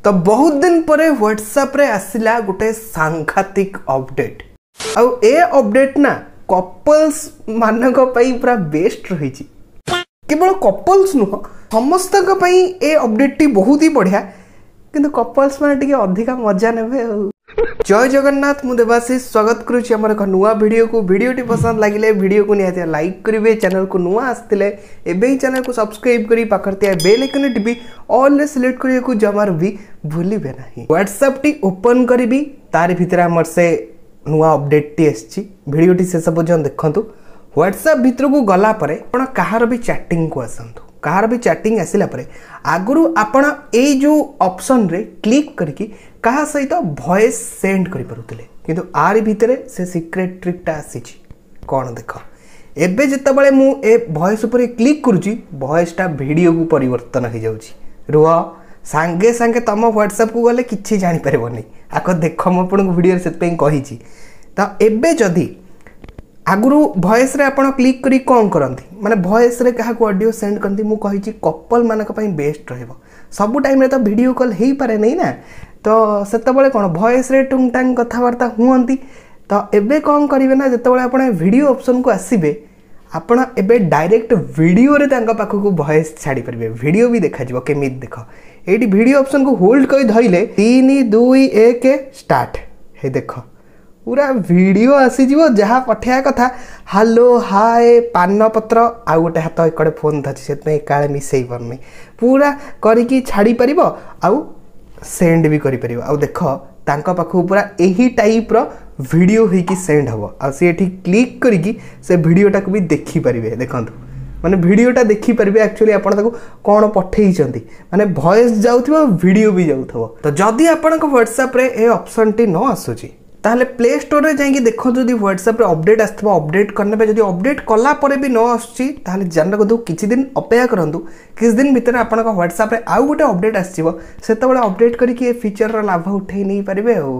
तो बहुत दिन पर व्हाट्सएप रे आसिला गोटे सांघातिक अपडेट आउ ए अपडेट ना कपल्स मानक पई पूरा बेस्ट रही केवल कपल्स नुह समस्त ए अपडेट टी बहुत ही बढ़िया किंतु कपल्स माने टिके अधिका मजा नेबे। जय जगन्नाथ मु देवाशीष स्वागत करुच्ची आम एक नुआ भिडियोटी पसंद लगे वीडियो को निहाती लाइक करेंगे चैनल को नुआ आसते एवं चैनल को सब्सक्राइब करी पाखर बेल आइकन टिपी ऑल सिलेक्ट करने को जमार भी भूलिबे नहीं। व्हाट्सएप टी ओपन करी तार भितर आमर से नुआ अपडेट टी आसी भिडियोटी शेष पर्यटन देखंतु। व्हाट्सएप भितर को गला परे आपण कहार भी चैटिंग को आसंतु कहार भी चैटिंग आसिला परे आगुरु आपण ए जो ऑप्शन रे क्लिक करके कहा सहित वॉइस सेंड करि परुतले किंतु आरी भितरे से सीक्रेट ट्रिकटा आसीची कोन देख एबे जतबेले मु ए वॉइस ऊपर क्लिक करूची वॉइसटा वीडियो को परिवर्तन हो जाउची रुह सांगे सांगे तम व्हाट्सएप को गले किछि जानि परबोनी आको देख म आपन वीडियो से पे कहिची त एबे जदी आगुरु वॉइस रे आपण क्लिक करी कोन करंती माने वॉइस रे कहा को ऑडियो सेंड करंती मु कहिची कपल मानक पई बेस्ट रहइबो सब टाइम रे तो वीडियो कॉल हेई पारे नहीं ना तो सेतबेले कोन वॉइस रे टुंग टांग कथावार्ता हुअंती तो एबे कोन करिवे ना जेतबेले आपण वीडियो ऑप्शन को आसीबे आपण एबे डायरेक्ट वीडियो रे तांका पाखो को वॉइस छाडी परबे वीडियो भी देखा जिवो केमित देखो एडी वीडियो ऑप्शन को होल्ड करी धइले 3 2 1 स्टार्ट हे देखो पूरा वीडियो आसी जीवो जहाँ पठिया कथा हेलो हाय पान पत्र आ गोटे हाथ एकड़े फोन धरछि से काले मिसई परनी पूरा करिकी छाड़ी परिबो आउ सेंड भी करि परिबो आउ देखो तांका पाखु पूरा एही टाइप रो वीडियो होई कि सेंड हबो आ से एठी क्लिक करिकी से वीडियोटा को भी देखि परिबे देखंतु माने वीडियोटा देखि परिबे एक्चुअली आपण ताको कोन पठेई चंती माने वॉइस जाउथबो वीडियो भी जाउथबो। तो जदी आपण को व्हाट्सएप रे ए ऑप्शन टी न आसुची ताहले प्ले स्टोर रे जाई देखो जदि व्हाट्सएप रे अपडेट आस्थबो अपडेट करने पे जदि अपडेट कला परे भी न आसुची ताहले जान को किछि दिन अपेक्षा करंतु किछि दिन भीतर आपण को व्हाट्सएप रे आउ गोटे अपडेट आसीबो सेतबेले अपडेट करिकि ए फीचर रा लाभ उठै नै परिबे।